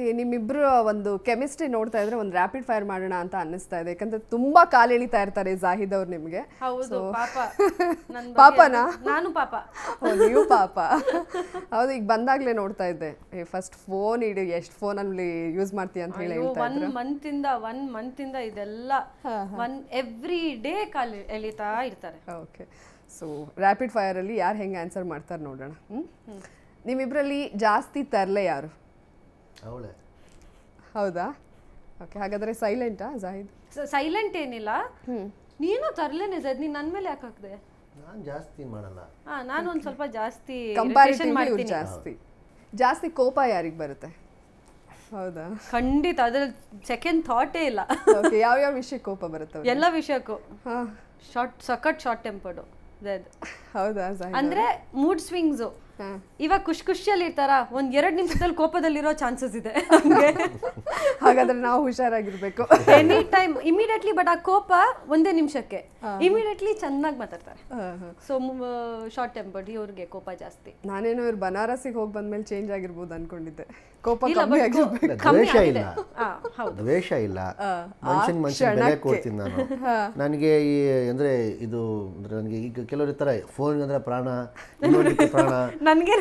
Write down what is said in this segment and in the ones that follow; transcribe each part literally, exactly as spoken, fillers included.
ನಿಮ್ಮಿಬ್ರು ಒಂದು ಕೆಮಿಸ್ಟ್ರಿ ನೋಡ್ತಾ ಇದ್ರೆ ಒಂದು ರ್ಯಾಪಿಡ್ ಫೈರ್ ಮಾಡೋಣ ಅಂತ ಅನ್ನಿಸ್ತಾ ಇದೆ, ಯಾಕಂದ್ರೆ ತುಂಬಾ ಕಾಲು ಎಳಿತಾ ಇರ್ತಾರೆ ಜಾಹಿದ್ ಅವ್ರು ನಿಮ್ಗೆ. ಹೌದು, ಪಾಪ. ಪಾಪನಾ? ನಾನು ಪಾಪ. ನೀವು ಪಾಪ. ಹೌದು, ಈಗ ಬಂದಾಗ್ಲೇ ನೋಡ್ತಾ ಇದ್ದೆ, ಫಸ್ಟ್ ಫೋನ್ ಇಡಿ, ಎಷ್ಟು ಫೋನ್ ಅಲ್ಲಿ ಯೂಸ್ ಮಾಡ್ತೀಯ ಅಂತ ಹೇಳಿ ಹೇಳ್ತಾ ಇದ್ರು. ಒನ್ ಮಂತ್ ಇಂದ ಒನ್ ಮಂತ್ ಇಂದ ಇದೆಲ್ಲ ಒನ್ ಎವ್ರಿ ಡೇ ಕಾಲ್ ಎಳಿತಾ ಇರ್ತಾರೆ. ಓಕೆ, ಸೊ ರ್ಯಾಪಿಡ್ ಫೈರ್ ಅಲ್ಲಿ ಯಾರು ಹೆಂಗೆ ಆನ್ಸರ್ ಮಾಡ್ತಾರೆ ನೋಡೋಣ. ಹ್ಮ್ ನಿಮ್ಮಿಬ್ರಲ್ಲಿ ಜಾಸ್ತಿ ತರಲೆ ಯಾರು? ಅವಳೆ. ಹೌದಾ? ಓಕೆ, ಹಾಗಾದ್ರೆ ಸೈಲೆಂಟಾ ಜಾಹಿದ್? ಸೈಲೆಂಟ್ ಏನಿಲ್ಲ, ನೀನು ತರ್ಲೇನೆ ಜಾಹಿದ್. ನೀನು ನನ್ನ ಮೇಲೆ ಯಾಕೆ ಹಾಕ್ದೆ? ನಾನು ಜಾಸ್ತಿ ಮಾಡಲ್ಲ. ಹಾ, ನಾನು ಒಂದು ಸ್ವಲ್ಪ ಜಾಸ್ತಿ ಕಂಪ್ಯಾರಿಟಿವ್ಲಿ ಮಾಡ್ತೀನಿ. ಜಾಸ್ತಿ ಜಾಸ್ತಿ ಕೋಪ ಯಾರಿಗೆ ಬರುತ್ತೆ? ಹೌದಾ? ಖಂಡಿತ, ಅದ್ರಲ್ಲಿ ಸೆಕೆಂಡ್ ಥಾಟೇ ಇಲ್ಲ. ಓಕೆ, ಯಾವ ಯಾವ ವಿಷಯಕ್ಕೆ ಕೋಪ ಬರುತ್ತೆ? ಎಲ್ಲ ವಿಷಯಕ್ಕೂ. ಹಾ, ಶಾರ್ಟ್ ಸಕಟ್ ಶಾರ್ಟ್ ಟೆಂಪರ್ಡು. ಹೌದಾ? ಅಂದ್ರೆ ಮೂಡ್ ಸ್ವಿಂಗ್ಸ್. ಇವಾಗ ಖುಷಿ ಖುಷಿಯಲ್ಲಿ ಇರ್ತಾರ, ಒಂದ್ ಎರಡ್ ನಿಮಿಷದಲ್ಲಿ ಕೋಪದಲ್ಲಿರೋ ಚಾನ್ಸಸ್ ಇದೆ. ಹಾಗಾದ್ರೆ ನಾವು ಹುಷಾರಾಗಿರ್ಬೇಕು ಎನಿ ಟೈಮ್ ಇಮಿಡಿಯೇಟ್ಲಿ. ಬಟ್ ಆ ಕೋಪ ಒಂದೇ ನಿಮಿಷಕ್ಕೆ, ಇಮಿಡಿಯೇಟ್ಲಿ ಚೆನ್ನಾಗಿ ಮಾತಾಡ್ತಾರೆ. ಸೊ ಶಾರ್ಟ್ ಟೆಂಪರ್ಡ್, ಇವ್ರಿಗೆ ಕೋಪ ಜಾಸ್ತಿ. ನಾನೇನೋ ಇವ್ರು ಬನಾರಸಿಗೆ ಹೋಗಿ ಬಂದ್ಮೇಲೆ ಚೇಂಜ್ ಆಗಿರ್ಬೋದು ಅನ್ಕೊಂಡಿದ್ದೆ. ಕೋಪ ಕಮ್ಮಿ ಆಗಿರ್ಬೇಕು. ದ್ವೇಷ ಇಲ್ಲ, ದ್ವೇಷ ಇಲ್ಲ, ಮನುಷ್ಯನ್ ಮನುಷ್ಯನ್ ಬೆಲೆ ಕೊಡ್ತೀನಿ ನಾನು. ನನಗೆ ಈ ಅಂದ್ರೆ ಇದು ಅಂದ್ರೆ ನನಗೆ ಈಗ ಕೆಲವರು ಇರ್ತಾರೆ, ಫೋನ್ ಅಂದ್ರೆ ಪ್ರಾಣ, ಇನ್ನೊಂದಕ್ಕೆ ಪ್ರಾಣ. ನನಗೆ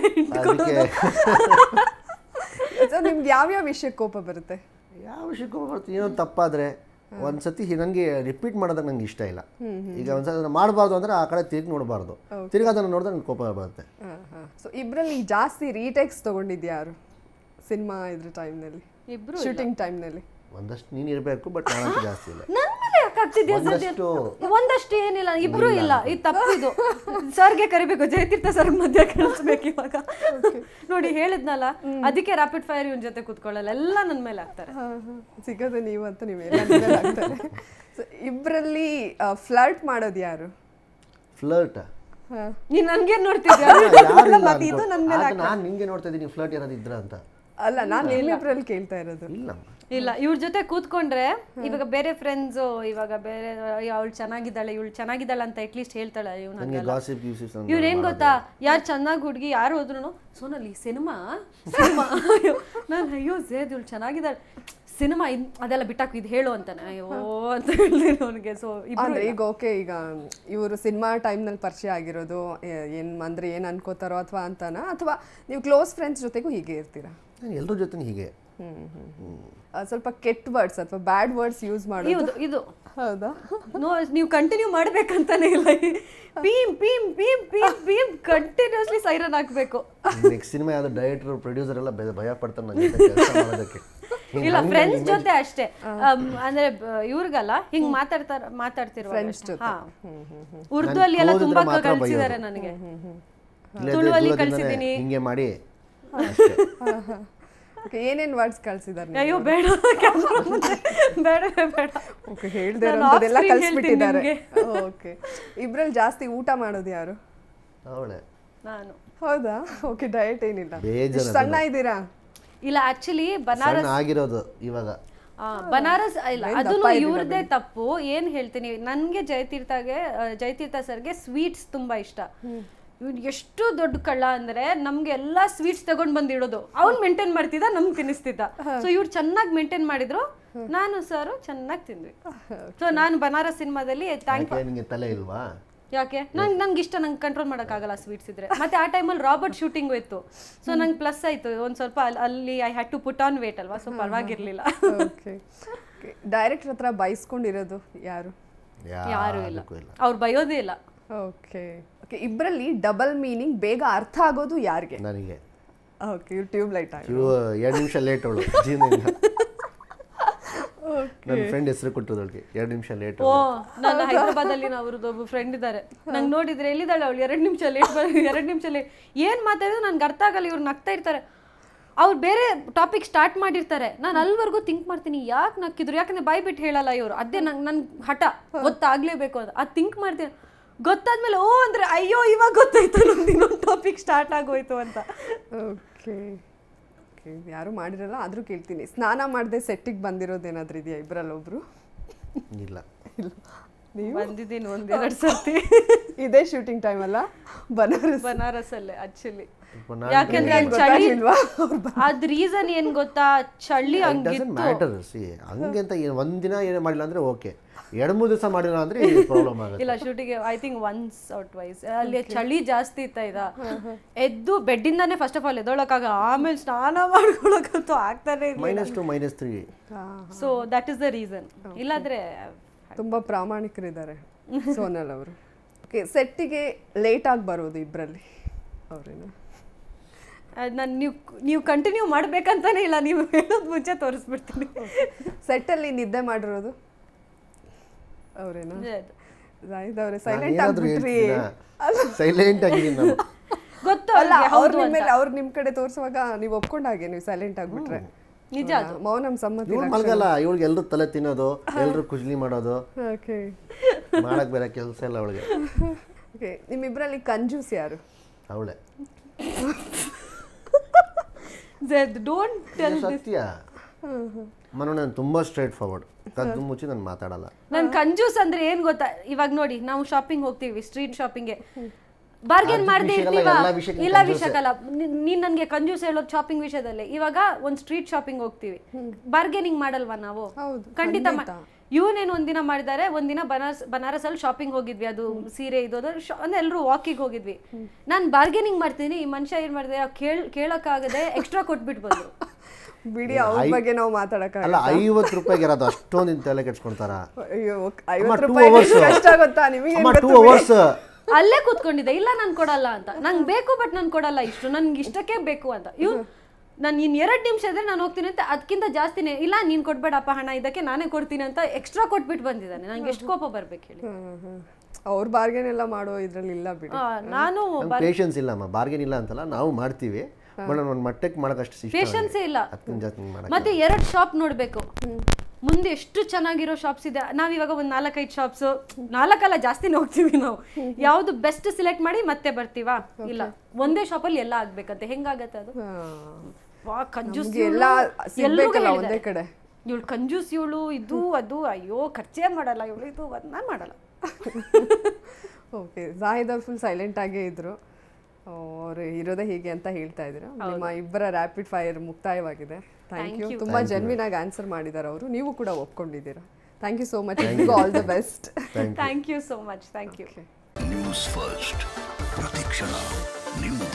ನಿಮ್ಗೆ ಯಾವ್ಯಾವ ವಿಷಯಕ್ಕೆ ಕೋಪ ಬರುತ್ತೆ? ಯಾವ ವಿಷಯಕ್ಕೆ ಕೋಪ ಬರುತ್ತೆ? ಏನೋ ತಪ್ಪಾದ್ರೆ ಒಂದ್ಸತಿ ನನಗೆ ರಿಪೀಟ್ ಮಾಡೋದಾಗ ನಂಗೆ ಇಷ್ಟ ಇಲ್ಲ. ಈಗ ಒಂದ್ಸತಿ ಮಾಡಬಾರ್ದು ಅಂದ್ರೆ ಆ ಕಡೆ ತಿರುಗಿ ನೋಡಬಾರ್ದು, ತಿರ್ಗಿ ಅದನ್ನು ನೋಡಿದ್ರೆ ನಂಗೆ ಕೋಪ ಬರುತ್ತೆ. ಸೊ ಇಬ್ಬರಲ್ಲಿ ಜಾಸ್ತಿ ರೀಟೇಕ್ಸ್ ತಗೊಂಡಿದ್ಯಾ ಯಾರು ಸಿನಿಮಾ ಇದ್ರ ಟೈಮ್ನಲ್ಲಿ? ಇಬ್ರು ಶೂಟಿಂಗ್ ಟೈಮ್ನಲ್ಲಿ ಒಂದಷ್ಟು ನೀನು ಇರಬೇಕು, ಬಟ್ ನಾನು ಜಾಸ್ತಿ ಇಲ್ಲ. ನನ್ನ ಮೇಲೆ ಯಾಕೆ ಆಗ್ತಿದ್ಯಾ? ಒಂದಷ್ಟು ಏನಿಲ್ಲ, ಇಬ್ರು ಇಲ್ಲ. ಇದು ತಪ್ಪಿದು. ಸರ್ಗೆ ಕರಿಬೇಕು, ಜಯತೀರ್ಥ ಸರ್ ಮಧ್ಯ ಕಳಿಸ್ಬೇಕು ಇವಾಗ. ನೋಡಿ ಹೇಳಿದ್ನಲ್ಲ, ಅದಕ್ಕೆ ರ್ಯಾಪಿಡ್ ಫೈರ್ ಇವನ್ ಜೊತೆ ಕೂತ್ಕೊಳ್ಳಲ್ಲ, ಎಲ್ಲ ನನ್ನ ಮೇಲೆ ಆಗ್ತಾರೆ. ಸಿಗೋದು ನೀವು ಅಂತ ನೀವೆಲ್ಲ ಆಗ್ತಾರೆ. ಇಬ್ರಲ್ಲಿ ಫ್ಲರ್ಟ್ ಮಾಡೋದು ಯಾರು? ಫ್ಲರ್ಟ್ ನೀನ್ ನನ್ಗೆ ನೋಡ್ತಿದ್ಯಾ? ನಾನು ನಿಂಗೆ ನೋಡ್ತಾ ಇದ್ದೀನಿ, ಫ್ಲರ್ಟ್ ಯಾರಾದ್ರು ಇದ್ರ ಅಂತ. ಅಲ್ಲ, ನಾನು ನಿಮ್ಮಿಬ್ರಲ್ಲಿ ಕೇಳ್ತಾ ಇರೋದು. ಇಲ್ಲ ಇಲ್ಲ, ಇವ್ರ ಜೊತೆ ಕೂತ್ಕೊಂಡ್ರೆ ಇವಾಗ ಬೇರೆ ಫ್ರೆಂಡ್ಸು ಇವಾಗ ಬೇರೆ ಅವಳು ಚೆನ್ನಾಗಿದ್ದಾಳೆ ಇವಳು ಚೆನ್ನಾಗಿದ್ದಾಳೆ ಅಂತ ಅಟ್ಲೀಸ್ಟ್ ಹೇಳ್ತಾಳೆ. ಇವ್ರು ಏನ್ ಗೊತ್ತಾ, ಯಾರು ಚೆನ್ನಾಗಿ ಹುಡುಗಿ ಯಾರು ಹೋದ್ರು ಸೋನಲ್ಲಿ ಸಿನಿಮಾ ಸಿನಿಮಾ ನಾನು ಅಯ್ಯೋ ಝೇದ್ ಇವಳು ಚೆನ್ನಾಗಿದ್ದಾಳೆ ಸಿನಿಮಾ ಅದೆಲ್ಲ ಬಿಟ್ಟಾಕು ಇದು ಹೇಳು ಅಂತಾನೆ ಅಯ್ಯೋ ಅಂತ ಹೇಳಿದ್ರು ಅವನಿಗೆ. ಸೊ ಅಂದ್ರೆ ಈಗ ಓಕೆ, ಈಗ ಇವರು ಸಿನಿಮಾ ಟೈಮ್ನಲ್ಲಿ ಪರಿಚಯ ಆಗಿರೋದು ಏನ್ ಅಂದ್ರೆ ಏನ್ ಅನ್ಕೋತಾರೋ ಅಥವಾ ಅಂತಾನ, ಅಥವಾ ನೀವು ಕ್ಲೋಸ್ ಫ್ರೆಂಡ್ಸ್ ಜೊತೆಗೂ ಹೀಗೆ ಇರ್ತೀರಾ? ಎಲ್ಲರ ಜೊತೆ ಹೀಗೆ. ಸ್ವಲ್ಪ ಕೆಟ್ಟ ವರ್ಡ್ಸ್ ಅಥವಾ ಬ್ಯಾಡ್ ವರ್ಡ್ಸ್ ಯೂಸ್ ಮಾಡೋದು ಇದು ಹೌದಾ? ನೋ, ನೀವು ಕಂಟಿನ್ಯೂ ಮಾಡ್ಬೇಕಂತಾನೆ ಇಲ್ಲ. ಪೀಮ್ ಪೀಮ್ ಪೀಮ್ ಪೀಮ್ ಪೀಮ್ ಕಂಟಿನ್ಯೂಸ್ಲಿ ಸೈರನ್ ಹಾಕ್ಬೇಕು. ನೆಕ್ಸ್ಟ್ ಸಿನಿಮಾ ಯಾವ್ದು ಡೈರೆಕ್ಟರ್ ಪ್ರೊಡ್ಯೂಸರ್ ಎಲ್ಲ ಭಯ ಪಡ್ತಾರೆ ನನಗೆ ಕೆಲಸ ಮಾಡೋದಕ್ಕೆ. ಇಲ್ಲ, ಫ್ರೆಂಡ್ಸ್ ಜೊತೆ ಅಷ್ಟೇ. ಅಂದ್ರೆ ಇವ್ರಿಗಲ್ಲ, ಹಿಂಗ್ ಮಾತಾಡ್ತಾರ ಮಾತಾಡ್ತಿರೋ ಫ್ರೆಂಡ್ಸ್ ಜೊತೆ. ಉರ್ದು ಅಲ್ಲಿ ಎಲ್ಲ ತುಂಬಾ ಕಲಿಸಿದ್ದಾರೆ ನನಗೆ, ತುಳುವಲ್ಲಿ ಕಲಿಸಿದ್ದೀನಿ. ಹಿಂಗೆ ಮಾಡಿ ಏನೇನ್ ವರ್ಡ್ಸ್ ಕಳ್ಸಿದಾರೆ? ಅಯ್ಯೋ ಬೇಡ, ಬೇಡ ಬೇಡ. ಓಕೆ, ಹೇಳ್ದೆ ಇರೋದೆಲ್ಲ ಕಳ್ಸಿಬಿಟ್ಟಿದ್ದಾರೆ. ಓಕೆ, ಇಬ್ರಲ್ಲಿ ಜಾಸ್ತಿ ಊಟ ಮಾಡೋದು ಯಾರು? ಅವಳೆ. ನಾನು. ಹೌದಾ? ಓಕೆ, ಡಯಟ್ ಏನಿಲ್ಲ, ಸಣ್ಣ ಇದ್ದೀರಾ? ಇಲ್ಲ, ಆಕ್ಚುಲಿ ಬನಾರಸ್ ಆಗಿರೋದು ಇವಾಗ. ಬನಾರಸ್ ಇಲ್ಲ, ಅದೂ ಇವ್ರದೇ ತಪ್ಪು. ಏನ್ ಹೇಳ್ತೀನಿ, ನನ್ಗೆ ಜಯತೀರ್ಥಗೆ ಜಯತೀರ್ಥ ಸರ್ಗೆ ಸ್ವೀಟ್ಸ್ ತುಂಬಾ ಇಷ್ಟ. ಇವ್ನು ಎಷ್ಟು ದೊಡ್ಡ ಕಳ್ಳ ಅಂದ್ರೆ ನಮ್ಗೆ ಎಲ್ಲಾ ಸ್ವೀಟ್ಸ್ ತಗೊಂಡ್ ಬಂದಿಡೋದು, ಅವ್ನು ಮೇಂಟೈನ್ ಮಾಡ್ತಿದ್ದ, ನಮ್ಗೆ ತಿನ್ನಿಸ್ತಿದ್ದ. ಸೊ ಇವ್ರು ಚೆನ್ನಾಗಿ ಮೇಂಟೈನ್ ಮಾಡಿದ್ರು, ನಾನು ಸರ್ ಚೆನ್ನಾಗಿ ತಿಂದ್ವಿ. ಸೊ ನಾನು ಬನಾರಸ್ ಸಿನಿಮಾದಲ್ಲಿ ತಲೆ ಇಲ್ವಾ? ಯಾಕೆ? ನಂಗೆ ನಂಗೆ ಇಷ್ಟ, ನಂಗೆ ಕಂಟ್ರೋಲ್ ಮಾಡೋಕ್ಕಾಗಲ್ಲ ಸ್ವೀಟ್ಸ್ ಇದ್ರೆ. ಮತ್ತೆ ಆ ಟೈಮಲ್ಲಿ ರಾಬರ್ಟ್ ಶೂಟಿಂಗು ಇತ್ತು, ಸೊ ನಂಗೆ ಪ್ಲಸ್ ಆಯ್ತು ಒಂದು ಸ್ವಲ್ಪ. ಅಲ್ಲಿ I had to put on weight ಅಲ್ವಾ, ಸೊ ಪರವಾಗಿರ್ಲಿಲ್ಲ. ಡೈರೆಕ್ಟರ್ ಹತ್ರ ಬೈಸ್ಕೊಂಡಿರೋದು ಯಾರು? ಯಾರು ಇಲ್ಲ, ಅವ್ರು ಬಯೋದೇ ಇಲ್ಲ. ಓಕೆ ಓಕೆ, ಇಬ್ಬರಲ್ಲಿ ಡಬಲ್ ಮೀನಿಂಗ್ ಬೇಗ ಅರ್ಥ ಆಗೋದು ಯಾರಿಗೆ? ನನಗೆ. ಓಕೆ, ಟ್ಯೂಬ್ ಲೈಟ್ ಆಗಿ ಎರಡು ನಿಮಿಷ ಲೇಟ್ ಅವಳು ಜೀವನದಿಂದ. ನನ್ನ ಫ್ರೆಂಡ್ ಹೆಸರು ಕೊಟ್ಟದೊಳಗೆ ಎರಡು ನಿಮಿಷ ಲೇಟ್. ಓ, ನಾನು ಹೈದರಾಬಾದಲ್ಲಿ ಅವ್ರದ್ದು ಒಬ್ಬ ಫ್ರೆಂಡ್ ಇದ್ದಾರೆ, ನಂಗೆ ನೋಡಿದ್ರೆ ಎಲ್ಲಿದ್ದಾಳೆ ಅವಳು, ಎರಡು ನಿಮಿಷ ಲೇಟ್ ಎರಡು ನಿಮಿಷ ಲೇಟ್ ಏನು ಮಾತಾಡಿದ್ರು ನನ್ಗೆ ಅರ್ಥ ಆಗಲ್ಲ. ಇವ್ರು ನಗ್ತಾ ಇರ್ತಾರೆ, ಅವ್ರು ಬೇರೆ ಟಾಪಿಕ್ ಸ್ಟಾರ್ಟ್ ಮಾಡಿರ್ತಾರೆ, ನಾನು ಅಲ್ಲಿವರೆಗೂ ಥಿಂಕ್ ಮಾಡ್ತೀನಿ ಯಾಕೆ ನಕ್ಕಿದ್ರು, ಯಾಕಂದ್ರೆ ಬಾಯ್ ಬಿಟ್ಟು ಹೇಳಲ್ಲ ಇವರು. ಅದೇ ನಂಗೆ ನನ್ ಹಠ ಗೊತ್ತಾಗ್ಲೇಬೇಕು ಅಂತ, ಅದು ಥಿಂಕ್ ಮಾಡ್ತೀನಿ. ಗೊತ್ತಾದ್ಮೇಲೆ ಓ ಅಂದ್ರೆ ಅಯ್ಯೋ ಇವಾಗ ಗೊತ್ತಾಯ್ತು ನಮ್ದು ಇನ್ನೊಂದು ಟಾಪಿಕ್ ಸ್ಟಾರ್ಟ್ ಆಗೋಯ್ತು ಅಂತ. ಓಕೆ ಓಕೆ, ಯಾರು ಮಾಡಿರಲ್ಲ ಆದರೂ ಕೇಳ್ತೀನಿ, ಸ್ನಾನ ಮಾಡದೆ ಸೆಟ್ಟಿಗೆ ಬಂದಿರೋದೇನಾದ್ರೂ ಇದೆಯಾ ಇಬ್ಬರಲ್ಲಿ ಒಬ್ರು? ಇಲ್ಲ ಇಲ್ಲ. ಬಂದಿದ್ದೀನಿ ಒಂದೆರಡು ಸರ್ತಿ. ಇದೇ ಶೂಟಿಂಗ್ ಟೈಮ್ ಅಲ್ಲ ಬನಾರಸ್ ಬನಾರಸ್ ಅಲ್ಲೇ ಆಕ್ಚುಲಿ. ಯಾಕಂದ್ರೆ ಚಳಿ ಅದ್ ರೀಸನ್ ಏನ್ ಗೊತ್ತಾ, ಚಳಿ ಹಂಗಿತ್ತು. ಹಂಗೆಂತ ಒಂದಿನ ಏನು ಮಾಡಿಲ್ಲ ಅಂದ್ರೆ ಓಕೆ, ಎರಡು ಮೂರು ದಿವಸ ಮಾಡಿಲ್ಲ ಅಂದ್ರೆ ಪ್ರಾಬ್ಲಮ್ ಆಗುತ್ತೆ. ಇಲ್ಲ shooting I think once or twice. ಅಲ್ಲಿ ಚಳಿ ಜಾಸ್ತಿ ಇತ್ತ ಇದ ಎದ್ದು ಬೆಡ್ಡಿಂದಾನೆ ಫಸ್ಟ್ ಆಫ್ ಆಲ್ ಎದೊಳಕಾಗ, ಆಮೇಲೆ ಸ್ನಾನ ಮಾಡ್ಕೊಳಕಂತೂ ಆಗ್ತಾನೆ ಇಲ್ಲ. Minus two minus three. So that is the reason. ಇಲ್ಲಾಂದ್ರೆ ತುಂಬಾ ಪ್ರಾಮಾಣಿಕರಿದ್ದಾರೆ ಸೋನಲ್ ಅವರು. ಓಕೆ, ಸೆಟ್ಟಿಗೆ ಲೇಟ್ ಆಗಿ ಬರೋದು ಇಬ್ಬರಲ್ಲಿ ಅವ್ರೇನು? ನಾನು ನೀವು ನೀವು ಕಂಟಿನ್ಯೂ ಮಾಡ್ಬೇಕಂತಾನೆ ಇಲ್ಲ, ನೀವು ಹೇಳೋದು ಮುಂಚೆ ತೋರಿಸ್ಬಿಡ್ತೀನಿ. ಸೆಟ್ಟಲ್ಲಿ ನಿದ್ದೆ ಮಾಡಿರೋದು ಅವ್ರೇನು? ಜಾಹಿದ್ ಅವರೇ ಸೈಲೆಂಟ್ ಆಗಿಬಿಟ್ರಿ. ಸೈಲೆಂಟ್ ಆಗಿದ್ದೀನಿ ನಾನು. ಗೊತ್ತಲ್ಲ ಅವ್ರ ನಿಮ್ಮ ಮೇಲೆ ಅವ್ರು ನಿಮ್ಮ ಕಡೆ ತೋರಿಸುವಾಗ ನೀವು ಒಪ್ಕೊಂಡಾಗೆ ನೀವು ಸೈಲೆಂಟ್ ಆಗಿಬಿಟ್ರೆ ನಿಜ. ಮೌನಂ ಸಮ್ಮತಿ. ಇವ್ಳು ಮಲ್ಗಲ್ಲ, ಇವಳಿಗೆ ಎಲ್ರು ತಲೆ ತಿನ್ನೋದು, ಎಲ್ರು ಕುಜ್ಲಿ ಮಾಡೋದು, ಮಾಡಕ್ ಬೇರೆ ಕೆಲಸ ಇಲ್ಲ ಅವಳಿಗೆ. ಓಕೆ, ನಿಮ್ಮಿಬ್ಬರಲ್ಲಿ ಕಂಜೂಸ್ ಯಾರು? ಅವಳೆ. ಡೋಂಟ್ ಟೆಲ್ ಸತ್ಯ ಮನು, ನಾನು ತುಂಬಾ ಸ್ಟ್ರೈಟ್ ಫಾರ್ವರ್ಡ್, ಕದ್ದು ಮುಚ್ಚಿ ನಾನು ಮಾತಾಡಲ್ಲ. ನಾನು ಕಂಜೂಸ್ ಅಂದ್ರೆ ಏನ್ ಗೊತ್ತಾ, ಇವಾಗ ನೋಡಿ ನಾವು ಶಾಪಿಂಗ್ ಹೋಗ್ತೀವಿ, ಸ್ಟ್ರೀಟ್ ಶಾಪಿಂಗ್ಗೆ ಬಾರ್ಗೇನ್ ಮಾಡದೆ ಇರ್ತೀವಾ? ಇಲ್ಲ ವಿಷಯಕ್ಕಲ್ಲ, ನೀನ್ ನನ್ಗೆ ಕಂಜೂಸ್ ಹೇಳೋದು ಶಾಪಿಂಗ್ ವಿಷಯದಲ್ಲಿ. ಇವಾಗ ಒಂದ್ ಸ್ಟ್ರೀಟ್ ಶಾಪಿಂಗ್ ಹೋಗ್ತೀವಿ, ಬಾರ್ಗೇನಿಂಗ್ ಮಾಡಲ್ವಾ ನಾವು? ಖಂಡಿತ. ಇವನೇನು ಒಂದಿನ ಮಾಡಿದ್ದಾರೆ, ಒಂದಿನ ಬನಾರಸ್ ಬನಾರಸ್ ಅಲ್ಲಿ ಶಾಪಿಂಗ್ ಹೋಗಿದ್ವಿ, ಅದು ಸೀರೆ ಇದು ಅಂದ್ರೆ ಎಲ್ಲರೂ ವಾಕಿಗೆ ಹೋಗಿದ್ವಿ. ನಾನು ಬಾರ್ಗೇನಿಂಗ್ ಮಾಡ್ತೀನಿ, ಈ ಮನುಷ್ಯ ಏನ್ ಮಾಡಿದೆ, ಕೇಳ್ ಕೇಳಕ್ಕಾಗದೆ ಎಕ್ಸ್ಟ್ರಾ ಕೊಟ್ಬಿಟ್ಟು ಬಂದ್ರು. ಬಿಡಿ, ಅವ್ರ ಬಗ್ಗೆ ನಾವು ಮಾತಾಡಕ್ಕಾಗಲ್ಲ. ಐವತ್ತು ರೂಪಾಯಿಗೆ ಇರೋದು ಅಷ್ಟೊಂದು ತಲೆ ಕೆಡ್ಸ್ಕೊಂತಾರ. ಅಲ್ಲೇ ಕೂತ್ಕೊಂಡಿದ್ದೆ, ಇಲ್ಲ ನಾನು ಕೊಡಲ್ಲ ಅಂತ. ನಂಗೆ ಬೇಕು ಬಟ್ ನಾನು ಕೊಡಲ್ಲ, ಇಷ್ಟು ನನ್ಗೆ ಇಷ್ಟಕ್ಕೆ ಬೇಕು ಅಂತ. ಇವ್ ನಾನು ಇನ್ ಎರಡು ನಿಮಿಷ ಇದ್ರೆ ನಾನು ಹೋಗ್ತೀನಿ ಅಂತ, ಅದಕ್ಕಿಂತ ಜಾಸ್ತಿನೇ ಇಲ್ಲ ನೀನ್ ಕೊಡ್ಬೇಡಪ್ಪ ಹಣ, ಇದಕ್ಕೆ ನಾನೇ ಕೊಡ್ತೀನಿ ಅಂತ ಎಕ್ಸ್ಟ್ರಾ ಕೊಟ್ಬಿಟ್ಟು ಬಂದಿದ್ದಾನೆ. ನಂಗೆ ಎಷ್ಟು ಕೋಪ ಬರ್ಬೇಕು ಹೇಳಿ. ಅವ್ರ ಬಾರ್ಗೇನ್ ಎಲ್ಲ ಮಾಡೋ ಇದ್ರಲ್ಲಿ ಇಲ್ಲ ಬಿಡಿ. ನಾನು ಪೇಷನ್ಸ್ ಇಲ್ಲ ಅಮ್ಮ, ಬಾರ್ಗೇನ್ ಇಲ್ಲ ಅಂತಲ್ಲ, ನಾವು ಮಾಡ್ತೀವಿ, ಒಂದು ಮಟ್ಟಕ್ಕೆ ಮಾಡಕಷ್ಟು ಪೇಷನ್ಸೇ ಇಲ್ಲ. ಮತ್ತೆ ಎರಡು ಶಾಪ್ ನೋಡ್ಬೇಕು, ಮುಂದೆ ಎಷ್ಟು ಚೆನ್ನಾಗಿರೋ ಶಾಪ್ಸ್ ಇದೆ. ನಾವ್ ಇವಾಗ ಒಂದ್ ನಾಲ್ಕೈದು ಶಾಪ್ಸ್, ನಾಲ್ಕಲ್ಲ ಜಾಸ್ತಿನೇ ಹೋಗ್ತೀವಿ ನಾವು. ಯಾವ್ದು ಬೆಸ್ಟ್ ಸಿಲೆಕ್ಟ್ ಮಾಡಿ ಮತ್ತೆ ಬರ್ತೀವಾ? ಇಲ್ಲ, ಒಂದೇ ಶಾಪಲ್ಲಿ ಎಲ್ಲ ಆಗ್ಬೇಕಂತೆ. ಹೆಂಗಾಗತ್ತೆ ಅದು? ವಾ ಕಂಜೂಸ್, ಇವಳು ಕಂಜೂಸ್, ಇವಳು ಇದು ಅದು, ಅಯ್ಯೋ ಖರ್ಚೇ ಮಾಡಲ್ಲ ಇವಳು, ಇದು ನಾನು ಮಾಡಲ್ಲ. ಓಕೆ, ಜಾಹಿದ್ ಅವ್ರು ಫುಲ್ ಸೈಲೆಂಟ್ ಆಗೇ ಇದ್ರು, ಅವ್ರು ಇರೋದೇ ಹೀಗೆ ಅಂತ ಹೇಳ್ತಾ ಇದ್ರು. ನಿಮ್ಮ ಇಬ್ಬರ ರ್ಯಾಪಿಡ್ ಫೈರ್ ಮುಕ್ತಾಯವಾಗಿದೆ. Thank you. ತುಂಬಾ ಜೆನ್ವಿನ್ ಆಗಿ ಆನ್ಸರ್ ಮಾಡಿದ್ದಾರೆ ಅವರು, ನೀವು ಕೂಡ ಒಪ್ಕೊಂಡಿದ್ದೀರಾ. Thank you so much. All the best. Thank you so much. Thank you. News first ಪ್ರತಿಕ್ಷಣ ನಿಮ್ಮ